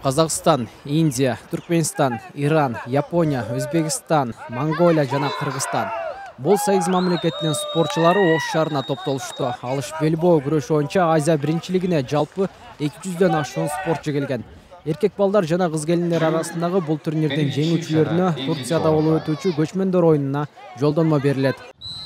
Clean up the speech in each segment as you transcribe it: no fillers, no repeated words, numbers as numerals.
Қазақстан, Индия, Түркменстан, Иран, Япония, Өзбекстан, Монголия жана Кыргызстан. Бул 8 мамлекеттин спортчулары Ош шаарына топтолушту. Алыш белбоо күрөшү боюнча Азия биринчилигине жалпы 200дөн ашуун спортчу келген. Эркек балдар жана кыз келиндер арасындагы бул турнирдин жеңүүчүлөрүнө Турцияда болуп өтүүчү көчмөндөр оюнуна жолдонмо берилет.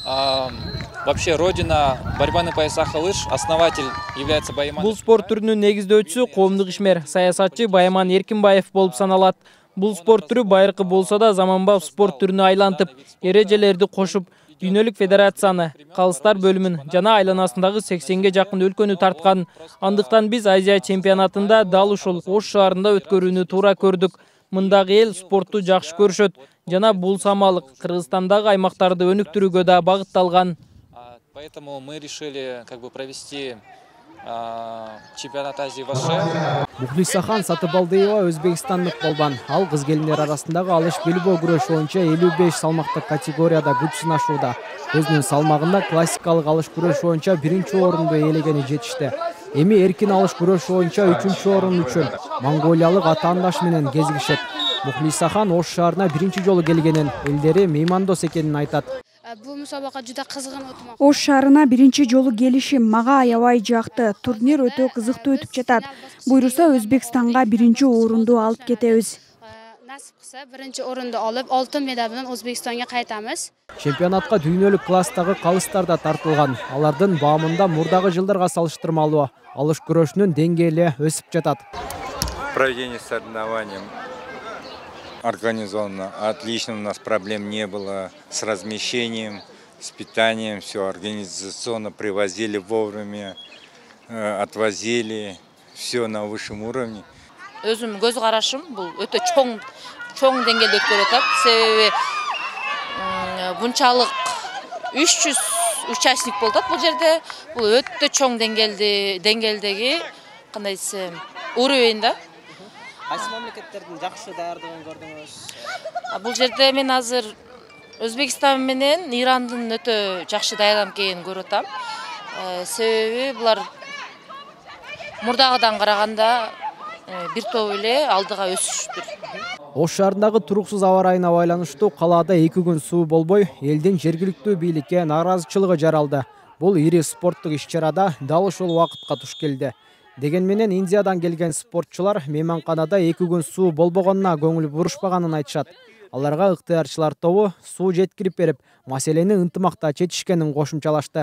Вообще родина борьбаны поясах и лыж, основатель является Байман. Бул спорт түрүнүн негиздөөчүсү коомдук ишмер, саясатчы Байман Эркинбаев болуп саналат. Бул спорт түрү байыркы болсо да заманбап спорт түрүнө айлантып, эрежелерди кошуп, дүйнөлүк федерацияны, калыстар бөлүмүн жана айланасындагы 80ге жакын өлкөнү тарткан. Андыктан биз Азия чемпионатында дал ушул Ош шаарында өткөрүүнү туура көрдүк. Мындагы эл спортту жакшы көрүшөт жана бул самалык Кыргызстандагы аймактарды өнүктүрүүгө да багытталган. Поэтому мы решили провести чемпионат Азии в Оше. Мухлисахан Сатыбалдыева өзбекстандык болбан. Ал кыз келиндер арасындагы алыш белбоо күрөшү боюнча 55 салмактык категорияда күч сынашууда. Өзүнүн салмагында классикалык алыш күрөшү боюнча биринчи орунду ээлегени жетишти. Эми эркин алыш күрөшү боюнча 3-чү орун үчүн монголиялык атаандашы менен кезигишет. Мухлисахан Ош шаарына биринчи жолу келгенин, элдери меймандос экенин айтат. Бул мусабака жуда кызыгын өтүп. Ош шаарына биринчи жолу келишим мага аябай жакты. Турнир өтө кызыктуу өтүп жатат. Буйруса Өзбекстанга биринчи орунду алып кетебиз. Насип кылса биринчи орунду алып, алтын медаль менен Өзбекстанга кайтабыз. Чемпионатка дүйнөлүк класстагы калыстар да тартылган. Алардын баамында мурдагы жылдарга салыштырмалуу алыш күрөшүнүн деңгээли өсүп жатат. Проведение соревнований организовано отлично, у нас проблем не было с размещением, с питанием, все организационно привозили вовремя, отвозили, все на высшем уровне. Өзүм көз карашым бул өтө чоң деңгээлде өткөрүп атат. Себеби bunчалык 300 участник болду бул жерде. Бул өтө чоң деңгээлдеги кандай десем уровень да. Кайсы мамлекеттердин жакшы даярдыгын көрдүңүз? Бул жерде мен азыр Өзбекстан менен Ирандын өтө жакшы даярданып келгенин көрүп атам. Себеби булар мурдагыдан караганда бир топ эле алдыга өсүштүр. Ош шаарындагы туруксуз аба ырайына байланыштуу калаада 2 күн суу болбой, элдин жергиликтүү бийликке нааразычылыгы жаралды. Бул ири спорттук иш-чарада дал ушул убакытка туш келди. Деген менен Индиядан келген спортчулар мейманканада 2 күн суу болбогонуна көңүл бурушпаганын айтышат. Аларга ыктыярчылар тобу суу жеткирип берип, маселени ынтымакта чечишкенин кошумчалашты.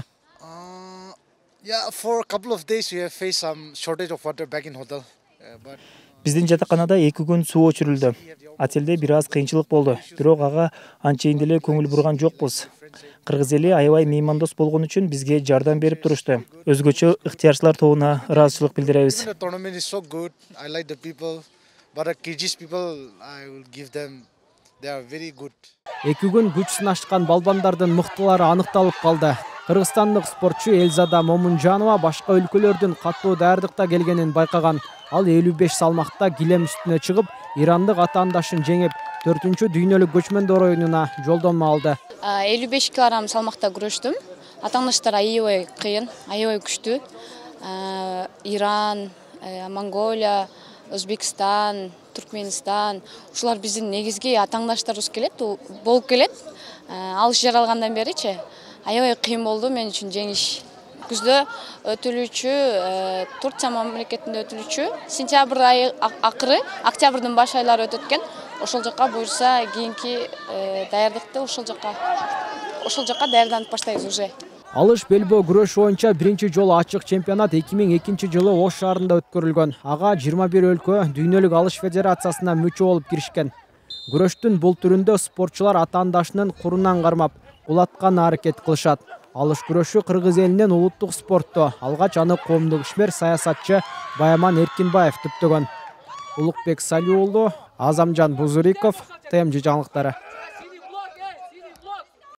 Биздин жатаканада 2 күн суу өчүрүлдү. Отелде бир аз кыйынчылык болду. Бирок ага анчейин деле көңүл бурган жокпуз. Кыргыз эли аябай меймандос болгон үчүн бизге жардам берип турушту. Өзгөчө ыктыярчылар тобуна ыраазычылык билдиребиз. 2 күн күч сынашкан балбандардын мыктылары аныкталып калды. Кыргызстандык спортчу Элзада Момунжанова башка өлкөлөрдүн катуу даярдыкта келгенин байкаган. Ал 55 салмакта килем үстүнө чыгып, ирандык атаандашын жеңип, 4-чү дүйнөлүк көчмөндөр оюнуна жолдонмо алды. 55 кг салмакта күрөштүм. Атаандаштар аябай кыйын, аябай күчтүү. Иран, Монголия, Өзбекстан, Түркменстан, ушулар биздин негизги атаандаштарыбыз болуп келет. Алыш жаралгандан беричи аябай кыйын болду мен үчүн жеңиш. Күздө өтүлүүчү, Турция мамлекетинде өтүлүүчү, сентябрь айы акыры, октябрдын баш айлары өтөткөн. Ошол жакка буйрса кийинки даярдыкты ошол жакка даярданып баштайбыз уже. Алыш белбоо күрөшү боюнча биринчи жолу ачык чемпионат 2002 жылы Ош шаарында өткөрүлгөн. Ага 21 өлкө дүйнөлүк алыш федерациясына мүчө болуп киришкен. Күрөштүн бул түрүндө спортчулар атаандашынын курунан кармап, кулаткан аракет кылышат. Алыш күрөшү Кыргыз элинен улуттук спортту. Алгач аны коомдук ишмер саясатчы Байман Эркинбаев түптөгөн. Улукбек Салиулу, Азамжан Бузуриков, ТМЖ жаңылыктары.